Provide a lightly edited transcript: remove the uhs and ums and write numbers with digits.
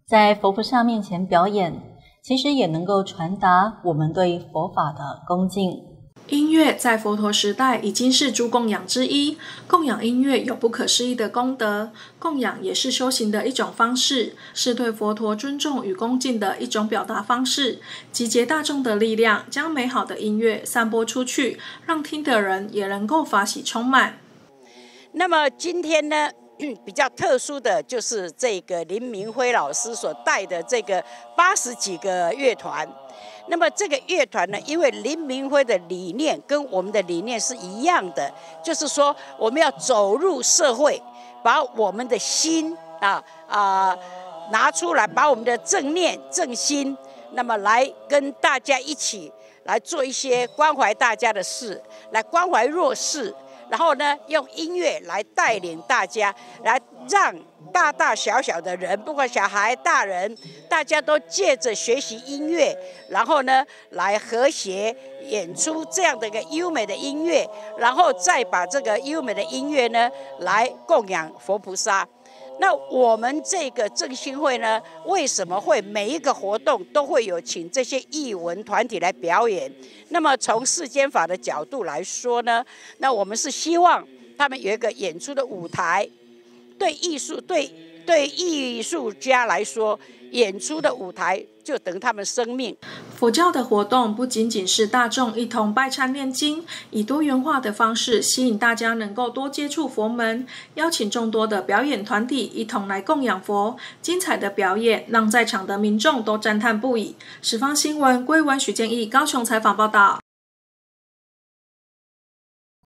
在佛菩萨面前表演，其实也能够传达我们对佛法的恭敬。 音乐在佛陀时代已经是诸供养之一，供养音乐有不可思议的功德，供养也是修行的一种方式，是对佛陀尊重与恭敬的一种表达方式，集结大众的力量，将美好的音乐散播出去，让听的人也能够法喜充满。 那么今天呢，比较特殊的就是这个林明辉老师所带的这个80几个乐团。那么这个乐团呢，因为林明辉的理念跟我们的理念是一样的，就是说我们要走入社会，把我们的心拿出来，把我们的正念正心，那么来跟大家一起来做一些关怀大家的事，来关怀弱势。然后呢，用音乐来带领大家，来让大大小小的人，不管小孩、大人，大家都借着学习音乐，然后呢，来和谐演出这样的一个优美的音乐，然后再把这个优美的音乐呢，来供养佛菩萨。那我们这个正心会呢，为什么会每一个活动都会有请这些艺文团体来表演？那么从世间法的角度来说呢，那我们是希望他们有一个演出的舞台。对艺术家来说，演出的舞台就等于他们生命。 佛教的活动不仅仅是大众一同拜忏念经，以多元化的方式吸引大家能够多接触佛门，邀请众多的表演团体一同来供养佛。精彩的表演让在场的民众都赞叹不已。十方新闻归文许建义高雄采访报道。